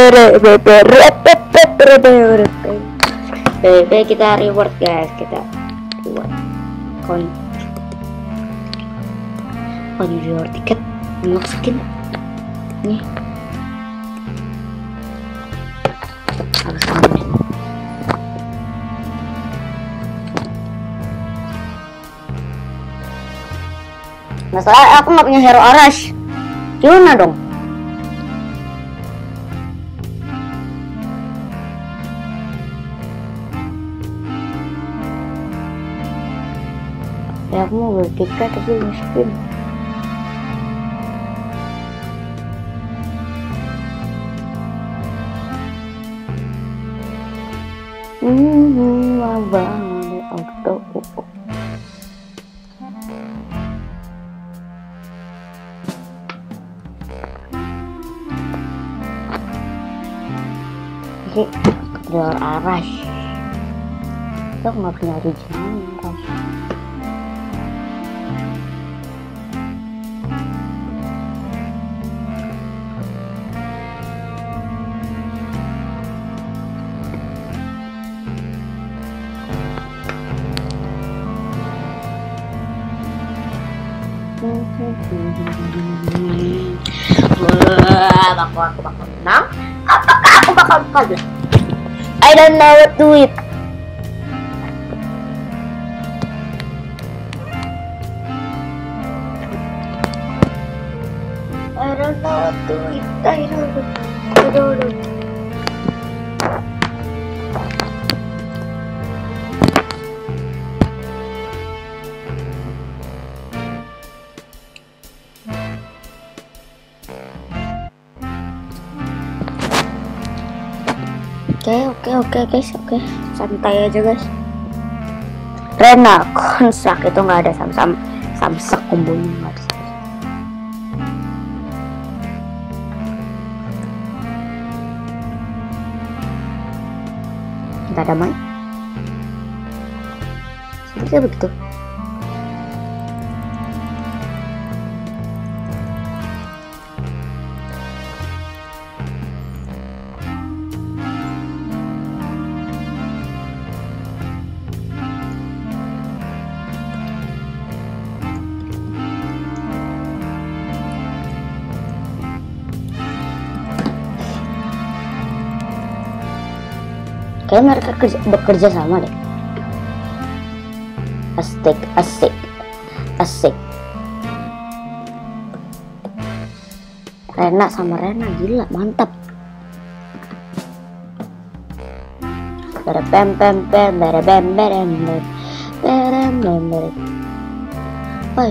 kita reward guys, kita reward koin reward tiket unlock skin nih. Harus ambil. Masalah aku nggak punya hero Arash, gimana dong? Ya aku mau beli tiket tapi miskin. Abang auto. Oke, jual Arash. Kita nggak punya originalnya Arash. Aku bakal menang. Apakah aku bakal kalah? I don't know what to do it. I don't know what to do it. I don't know. Oke guys, santai aja guys. Rena konsak itu nggak ada samsak kombonya nggak ada. Nggak ada main. Sepertinya begitu. Kayak mereka bekerja sama deh. Asik. Rena sama Rena gila, mantap. Oi.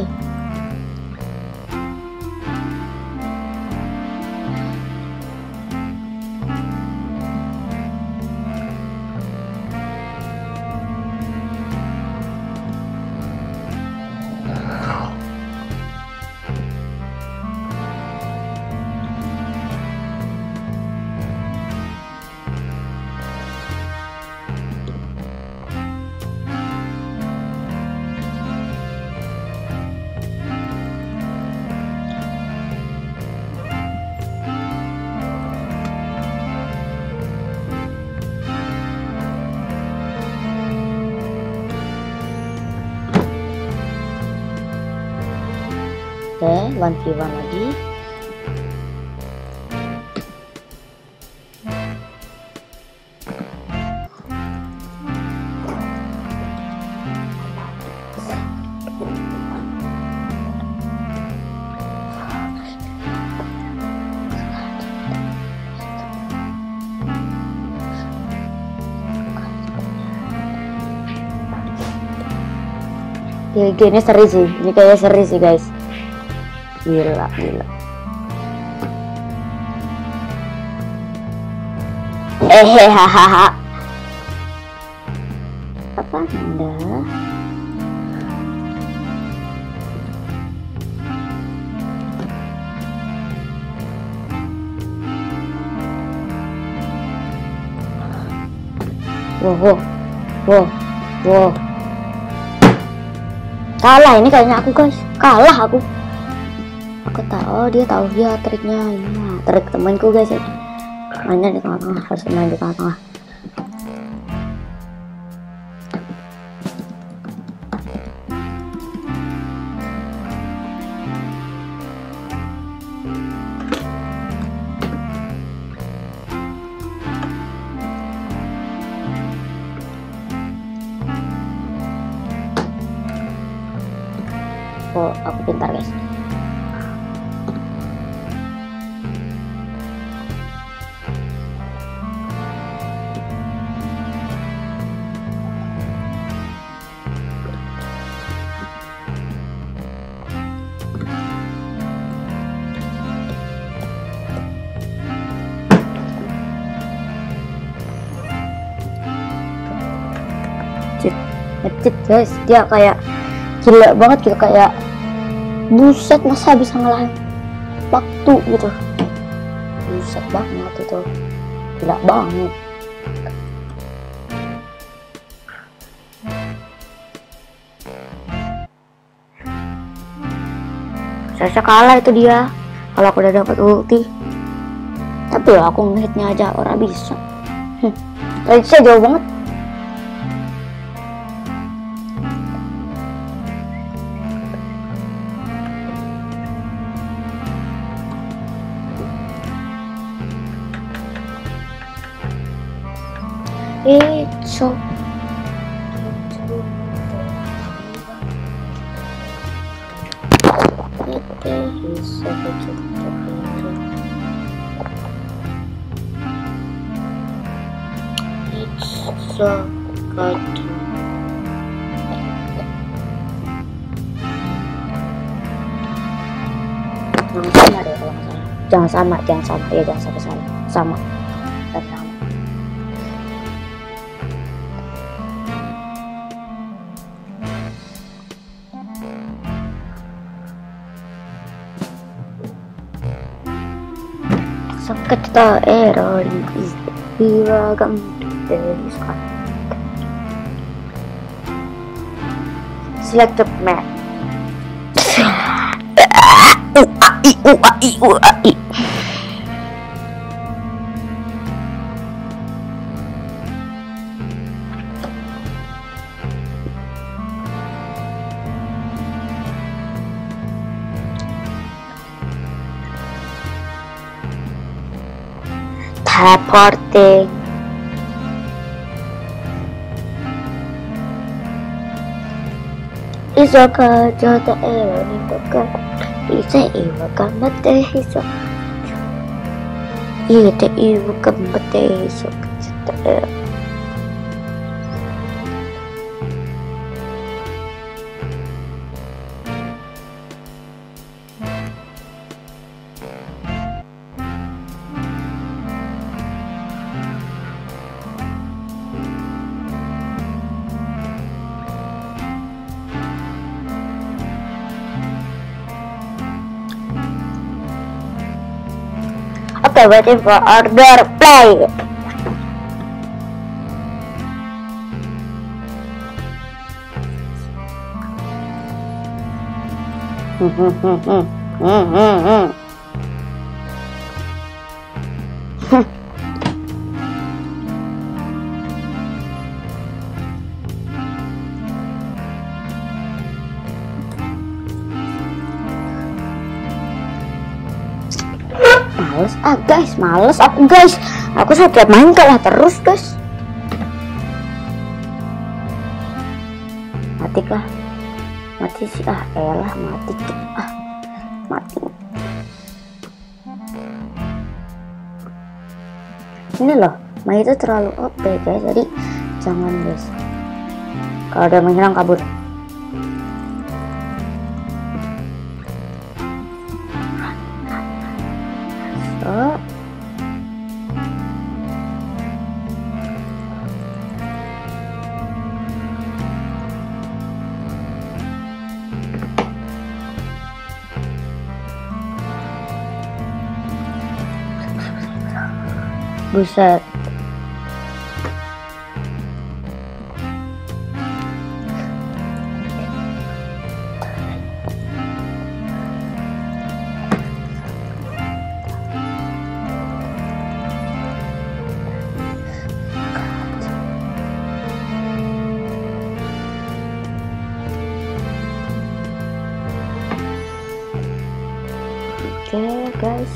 Oke, 1v1 lagi. Ini seri sih, ini kayak seri sih guys. Gila. Hahaha. Apa Anda? Wow. Kalah ini kayaknya aku guys. Kalah aku tahu dia triknya ini, trik temanku guys ya. Mainnya di tengah-tengah, harus main di tengah-tengah. Oh, aku pintar guys. Ngecit guys, dia kayak gila banget gitu, kayak buset masa bisa ngelahin waktu gitu, buset banget itu, gila banget. Saya kalah itu dia kalau aku udah dapat ulti, tapi ya aku ngehitnya aja orang bisa. Tadi saya jauh banget. It's so good. Jangan sama deh kalau nggak salah. Jangan sama ya, jangan sampai salah. Sama. Sakit error is welcome to the squad. Select the map. Teleporting. Isoka jota ero ni toka isa iwa kamate iso ite iwa kamate iso jota ero. Okay, waiting for order, play. Males aku guys, aku setiap main kalah terus guys. Mati kah? Mati sih, elah mati mati. Ini loh, main itu terlalu OP guys, jadi jangan guys. Kalau ada menyerang kabur. Buset. Oke guys,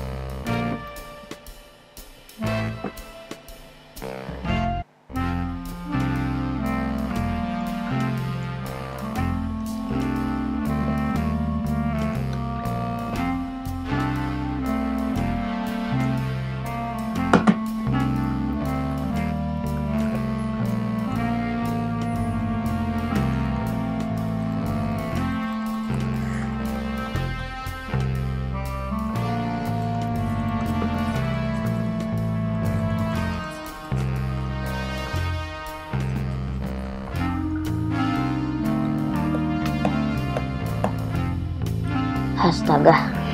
astaga.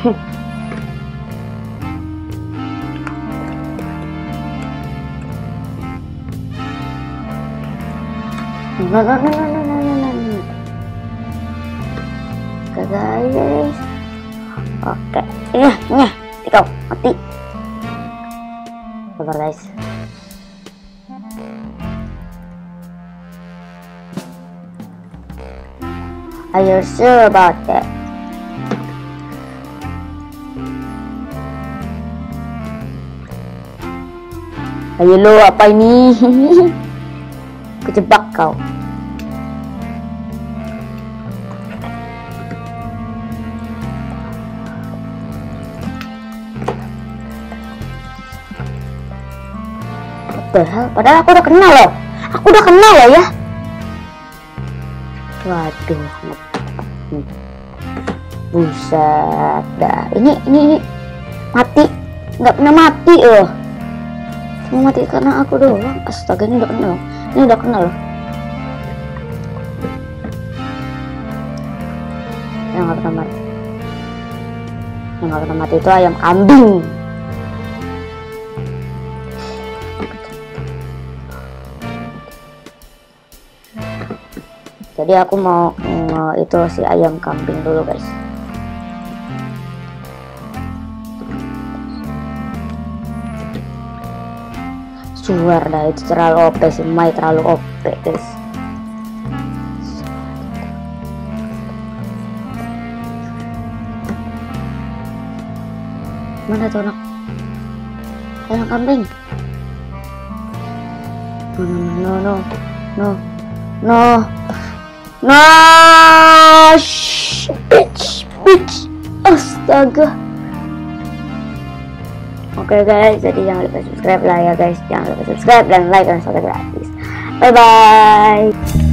Oke guys, oke, kau mati. Sabar guys. Are you sure about that? Ayo lo, apa ini? Kejebak kau. What the hell? Padahal aku udah kenal loh. Aku udah kenal loh ya. Waduh. Buset dah. Ini mati. Nggak pernah mati loh. Mau mati karena aku doang. Astaga, ini udah kenal. Ini udah kenal loh. Yang nggak pernah mati. Yang nggak pernah mati itu ayam kambing. Jadi aku mau itu si ayam kambing dulu guys. Suar dah, itu terlalu OP sih, Mai terlalu OP guys. Mana tuh anak ayam kambing? No, bitch, astaga. Oke guys, jadi jangan lupa subscribe lah ya guys, jangan lupa subscribe dan like dan subscribe gratis. Bye bye.